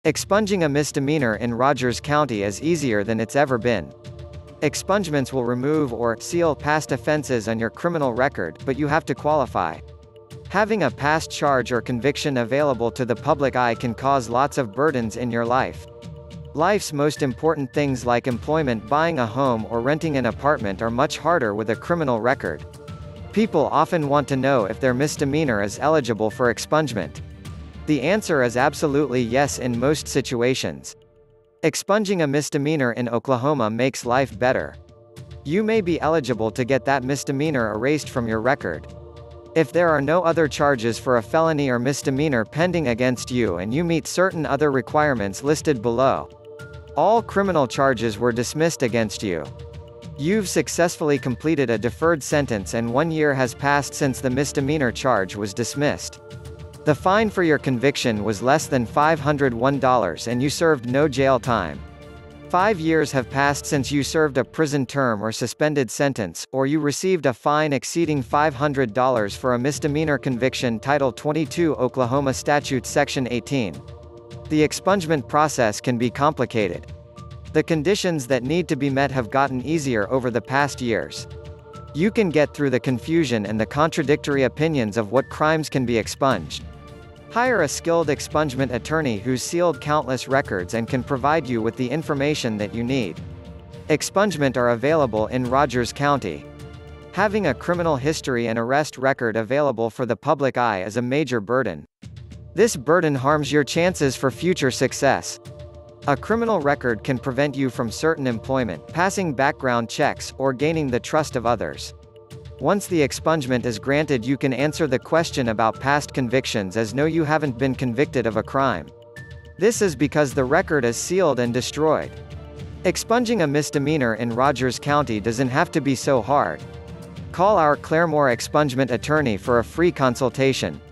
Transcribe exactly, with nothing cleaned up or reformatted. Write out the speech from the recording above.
Expunging a misdemeanor in Rogers County is easier than it's ever been. Expungements will remove or seal past offenses on your criminal record, but you have to qualify. Having a past charge or conviction available to the public eye can cause lots of burdens in your life. Life's most important things like employment, buying a home, or renting an apartment are much harder with a criminal record. People often want to know if their misdemeanor is eligible for expungement. The answer is absolutely yes in most situations. Expunging a misdemeanor in Oklahoma makes life better. You may be eligible to get that misdemeanor erased from your record. If there are no other charges for a felony or misdemeanor pending against you and you meet certain other requirements listed below, all criminal charges were dismissed against you. You've successfully completed a deferred sentence and one year has passed since the misdemeanor charge was dismissed. The fine for your conviction was less than five hundred one dollars and you served no jail time. Five years have passed since you served a prison term or suspended sentence, or you received a fine exceeding five hundred dollars for a misdemeanor conviction. Title twenty-two Oklahoma Statute Section eighteen. The expungement process can be complicated. The conditions that need to be met have gotten easier over the past years. You can get through the confusion and the contradictory opinions of what crimes can be expunged. Hire a skilled expungement attorney who's sealed countless records and can provide you with the information that you need. Expungement are available in Rogers County. Having a criminal history and arrest record available for the public eye is a major burden. This burden harms your chances for future success. A criminal record can prevent you from certain employment, passing background checks, or gaining the trust of others. Once the expungement is granted, you can answer the question about past convictions as no, you haven't been convicted of a crime. This is because the record is sealed and destroyed. Expunging a misdemeanor in Rogers County doesn't have to be so hard. Call our Claremore expungement attorney for a free consultation.